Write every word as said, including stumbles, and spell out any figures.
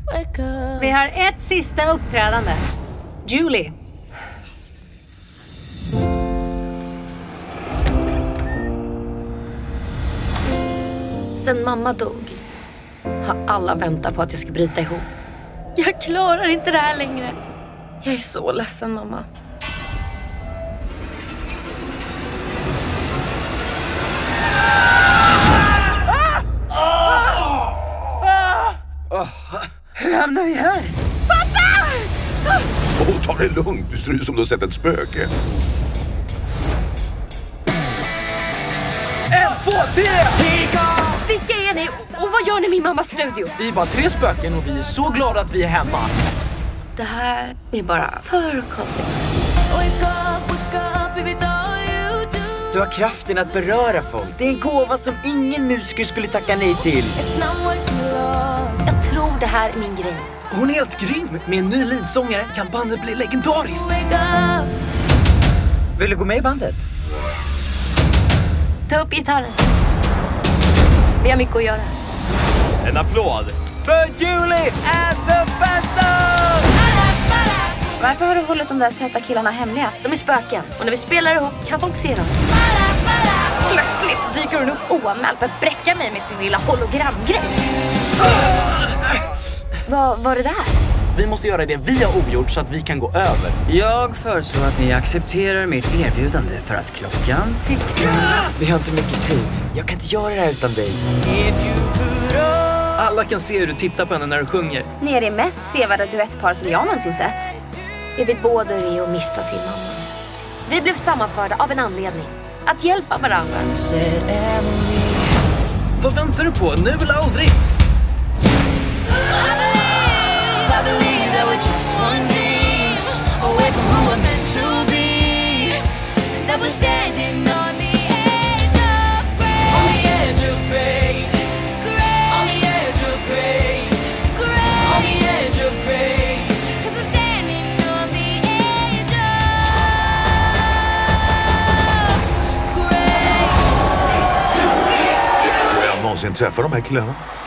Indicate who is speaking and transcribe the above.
Speaker 1: Vi har ett sista uppträdande. Julie. Sen mamma dog har alla väntat på att jag ska bryta ihop. Jag klarar inte det här längre. Jag är så ledsen, mamma.
Speaker 2: Oh, hur hamnar vi här?
Speaker 1: Pappa!
Speaker 3: Åh, oh, ta det lugnt. Du ser ut som du har sett ett spöke.
Speaker 2: En, två, tre!
Speaker 1: Vilka är ni? Och vad gör ni i min mammas studio?
Speaker 2: Vi är bara tre spöken och vi är så glada att vi är hemma.
Speaker 1: Det här är bara för konstigt.
Speaker 2: Du har kraften att beröra folk. Det är en gåva som ingen musiker skulle tacka nej till.
Speaker 1: Jag tror det här är min grej.
Speaker 2: Hon är helt grym. Med en ny leadsångare kan bandet bli legendariskt. Vill du gå med i bandet?
Speaker 1: Ta upp gitarren. Vi har mycket att göra.
Speaker 4: En applåd
Speaker 2: för Julie and the Phantom!
Speaker 1: Varför har du hållit de där söta killarna hemliga? De är spöken. Och när vi spelar ihop kan folk se dem. Plötsligt dyker hon upp oanmäld för att bräcka mig med sin lilla hologramgrej. Vad var det där?
Speaker 2: Vi måste göra det vi har ogjort så att vi kan gå över.
Speaker 5: Jag föreslår att ni accepterar mitt erbjudande för att klockan tickar.
Speaker 2: Vi har inte mycket tid. Jag kan inte göra det här utan dig. Alla kan se hur du tittar på henne när du sjunger.
Speaker 1: Ni är det mest sevärda duettpar som jag någonsin sett. Vi vet båda hur det är att mista sin mamma. Vi blev sammanförda av en anledning. Att hjälpa varandra.
Speaker 2: Vad väntar du på? Nu eller aldrig?
Speaker 3: Får jag någonsin träffa de här killarna?